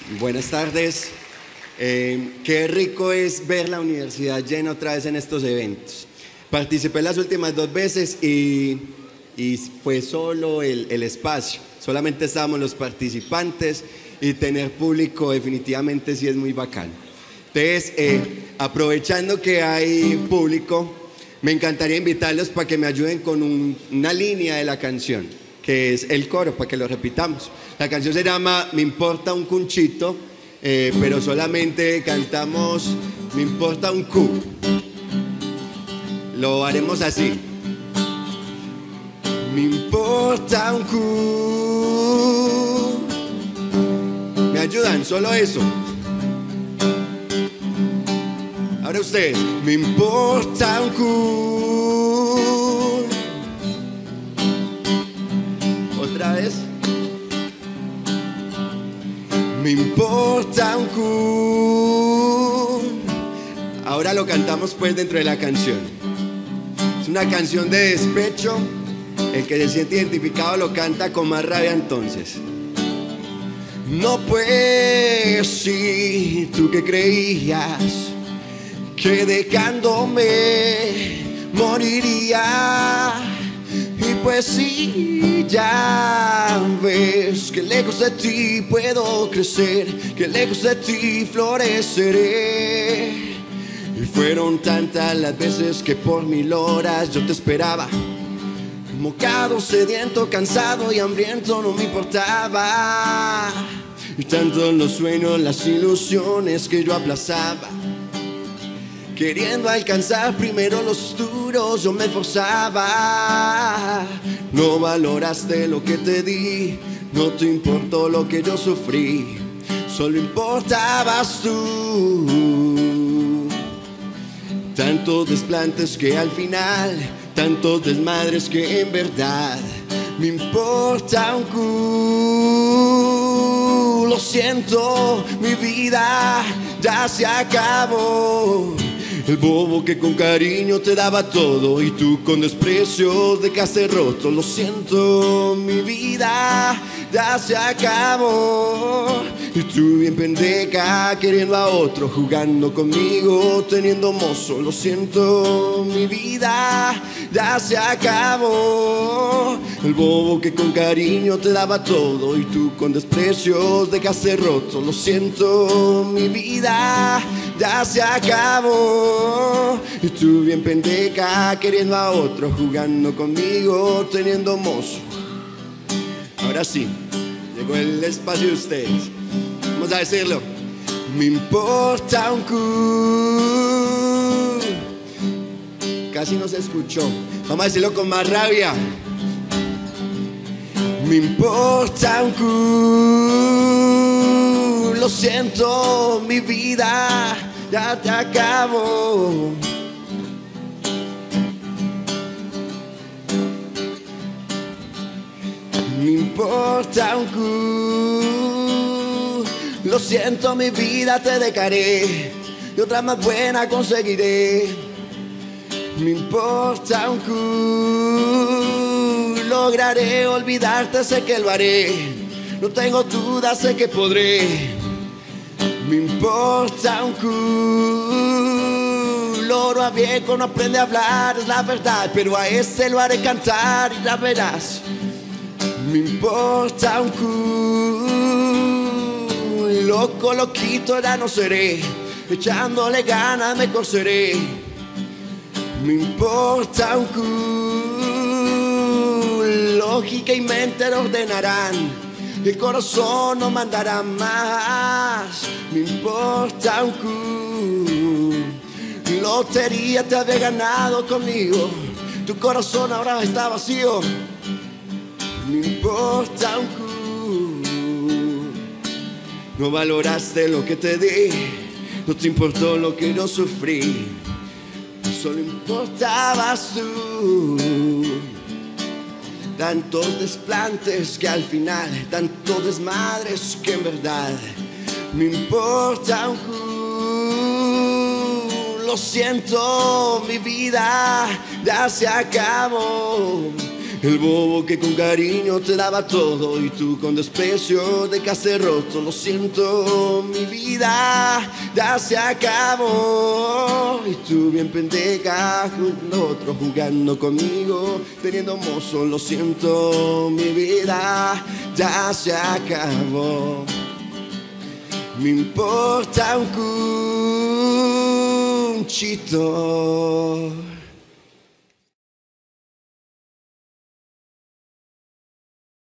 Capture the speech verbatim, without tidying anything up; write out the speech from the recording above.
Buenas tardes. Eh, qué rico es ver la universidad llena otra vez en estos eventos. Participé las últimas dos veces y, y fue solo el, el espacio. Solamente estábamos los participantes y tener público definitivamente sí es muy bacano. Entonces, eh, aprovechando que hay público, me encantaría invitarlos para que me ayuden con un, una línea de la canción, que es el coro, para que lo repitamos. La canción se llama Me importa un cunchito, eh, pero solamente cantamos Me importa un cu. Lo haremos así. Me importa un cu. ¿Me ayudan? Solo eso. Ahora ustedes. Me importa un cu. Otra vez. Me importa un cu. Ahora lo cantamos pues dentro de la canción. Es una canción de despecho. El que se siente identificado lo canta con más rabia entonces. No pues sí, tú que creías que dejándome moriría. Y pues sí, ya ves que lejos de ti puedo crecer, que lejos de ti floreceré. Y fueron tantas las veces que por mil horas yo te esperaba. Mocado, sediento, cansado y hambriento no me importaba. Y tantos los sueños, las ilusiones que yo aplazaba. Queriendo alcanzar primero los duros, yo me esforzaba. No valoraste lo que te di, no te importó lo que yo sufrí. Solo importabas tú. Tantos desplantes que al final, tantos desmadres que en verdad me importa un cu. Lo siento, mi vida ya se acabó. El bobo que con cariño te daba todo y tú con desprecio dejaste roto. Lo siento, mi vida ya se acabó. Y tú bien pendeja queriendo a otro, jugando conmigo, teniendo mozo. Lo siento, mi vida ya se acabó. El bobo que con cariño te daba todo y tú con desprecio dejaste roto. Lo siento, mi vida ya se acabó. Y tú bien pendeja queriendo a otro, jugando conmigo, teniendo mozo. Ahora sí, llegó el espacio de ustedes. Vamos a decirlo. Me importa un cu. Casi no se escuchó. Vamos a decirlo con más rabia. Me importa un cu. Lo siento, mi vida ya te acabó. Me importa un cu. Lo siento, mi vida te dejaré y otra más buena conseguiré. Me importa un cu. Lograré olvidarte, sé que lo haré. No tengo dudas, sé que podré. Me importa un cu. Loro a viejo no aprende a hablar, es la verdad, pero a este lo haré cantar y ya verás. Me importa un cu. Loco, loquito ya no seré, echándole ganas me coseré. Me importa un cu. Lógica y mente lo ordenarán, el corazón no mandará más. Me importa un cu. Lotería te había ganado conmigo, tu corazón ahora está vacío. Me importa un cu. No valoraste lo que te di, no te importó lo que yo sufrí. Solo importabas tú. Tantos desplantes que al final, tantos desmadres que en verdad me importa un cu. Lo siento, mi vida ya se acabó. El bobo que con cariño te daba todo y tú con desprecio dejaste roto. Lo siento, mi vida ya se acabó. Y tú bien pendeja con otro jugando conmigo, teniendo mozo. Lo siento, mi vida ya se acabó. Me importa un cuchito.